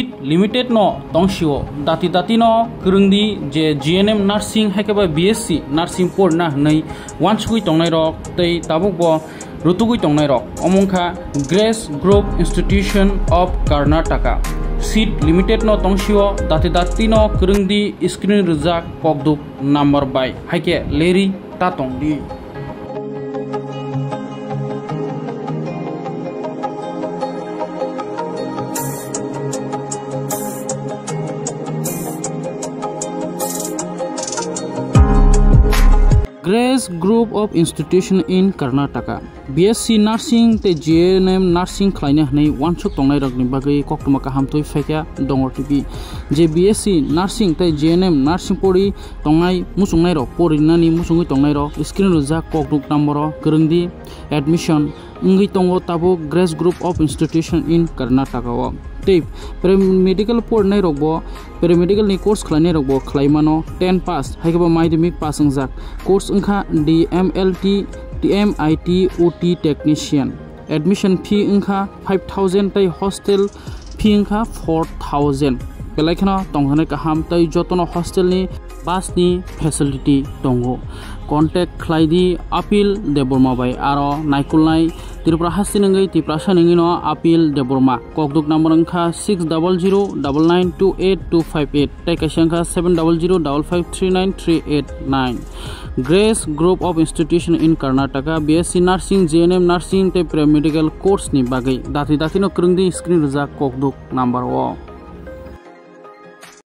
seat limited no tongsio dati no kurungdi je GNM nursing haikaba BSc nursing por na nei wansugui tongnai rok tei tabuk bo rutugui tongnai rok omongkha Grace Group Institution of Karnataka seat limited no tongsio dati no kurungdi screen rijak kokduk number by haike leri ta tongdi Grace Group of Institution in Karnataka BSc Nursing te GNM Nursing khlaina nei wansuk tongnai rokni bagai koktuma kaham toi faika DONGOUR TV je BSc Nursing te GNM Nursing pori tongnai musungnai rok porinani musungui tongnai rok screen rojak kokduk number kurungdi admission ngui tongo tabo Grace Group of Institution in Karnataka o tei paramedical por nai rokbo paramedical ni course khlainai rokbo khlaimano 10 pass haikaba madhyamik pass ungjak course ungkha DMLT TMIT OT technician admission fee ungkha 5000 tei hostel fee ungkha 4000 belaikhana tonghanai kaham tei jotono hostel ni bus ni facility tongo contact khlaidi apil deborma bai aro naikulnai Tripura hasinangai tiprasa ningino apil deborma kokduk number ungkha 6009928258 tei kaisangkha 7005539389 Grace Group of Institution in Karnataka BSc Nursing GNM Nursing te paramedical course ni bagai dati no kurungdi screen rojak kokduk number o